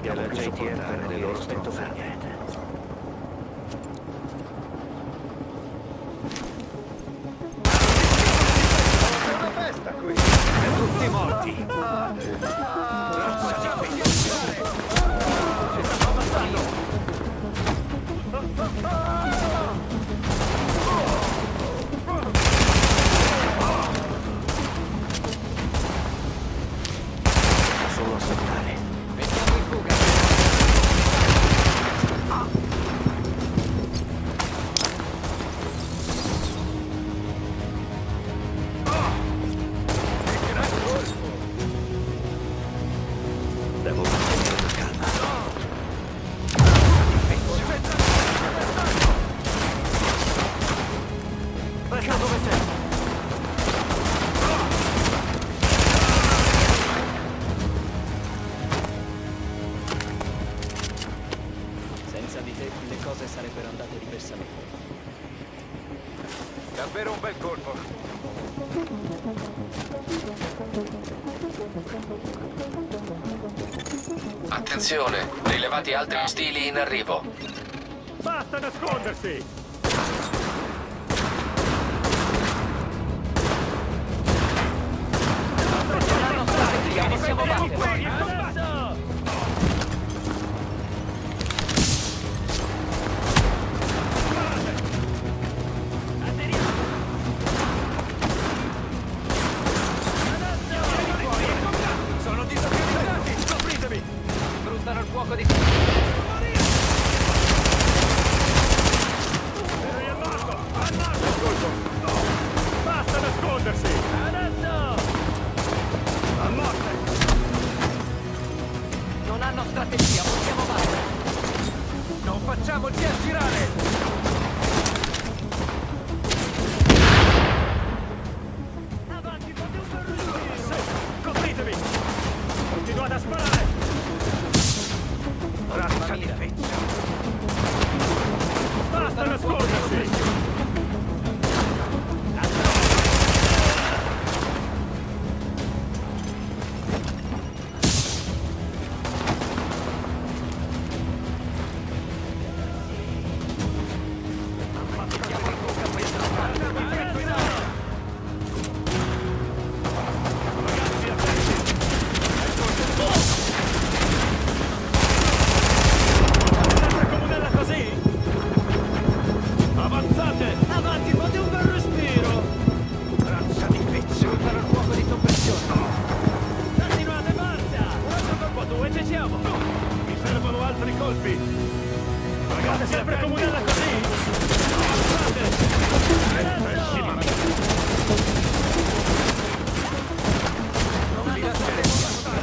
abbiamo la più JTF sopportare non le mi loro rispetto per stronzate. niente. È una festa qui! E tutti morti! Solo assaltare. Mettiamo in fuga. Devo mantenere la calma. Resta dove sei! Senza di te le cose sarebbero andate diversamente. Davvero un bel colpo! Attenzione, rilevati altri ostili in arrivo. Basta nascondersi! Possiamo battere. Sono disabilitati! Scopritemi! Sfruttano il fuoco di... Sei al morto! Al morto! Colpo! No! Basta nascondersi! Adesso! A morte! Non hanno strategia, possiamo battere. Non facciamoci aggirare! Avanti, fate un berruglio. Copritemi! Continuate a sparare! Razza di pezzo! Basta nascondersi! Sempre comunella così? Avanzate! Avanti, fate un bel respiro. Razza di pezzo! Sfruttano il fuoco di soppressione. Continuate, marcia! Un altro colpo, dove ci siamo? Mi servono altri colpi! Ragazzi, sempre comunella così? Avanzate! Non vi lasceremo passare!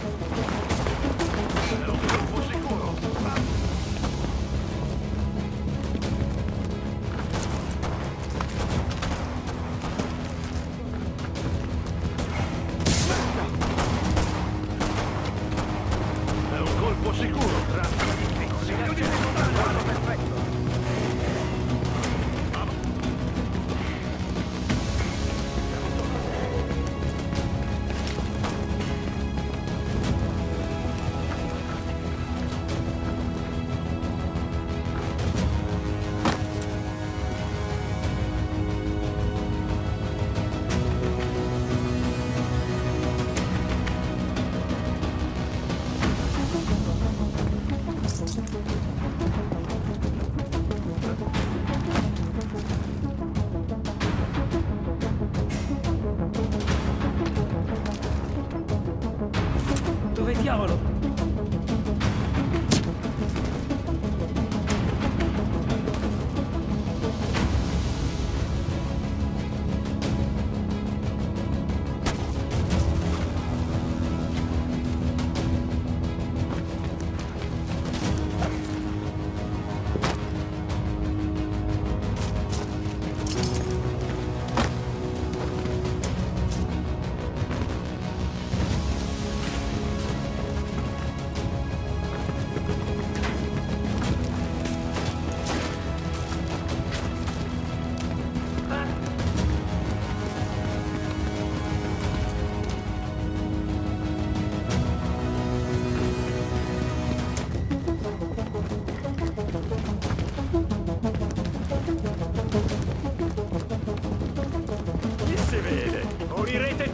È un colpo sicuro! È un colpo sicuro! Razza di pezzo! Perfetto! Dove diavolo?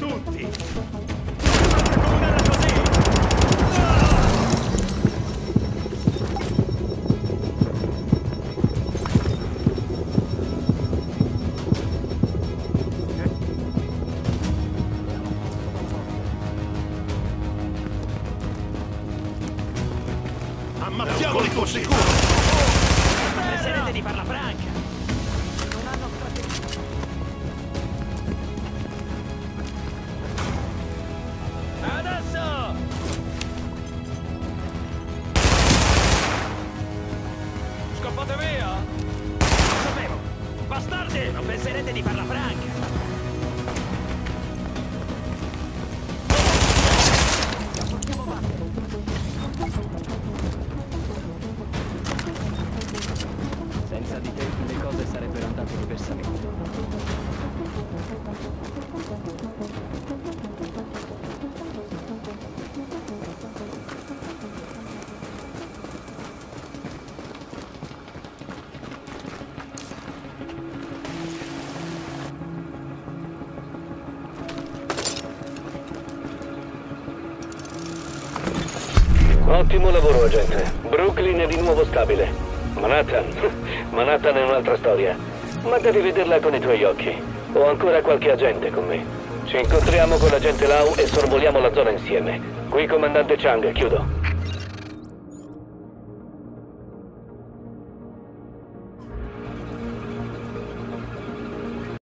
tutti! Comunella così! Ammazziamoli con sicuro! Penserete di farla franca! Non hanno strategia. Adesso! Scappate via! Lo sapevo! Bastardi! Non penserete di farla franca! Senza di te le cose sarebbero andate diversamente. Ottimo lavoro, agente. Brooklyn è di nuovo stabile. Manhattan è un'altra storia. Ma devi vederla con i tuoi occhi. Ho ancora qualche agente con me. Ci incontriamo con l'agente Lau e sorvoliamo la zona insieme. Qui, comandante Chang, chiudo.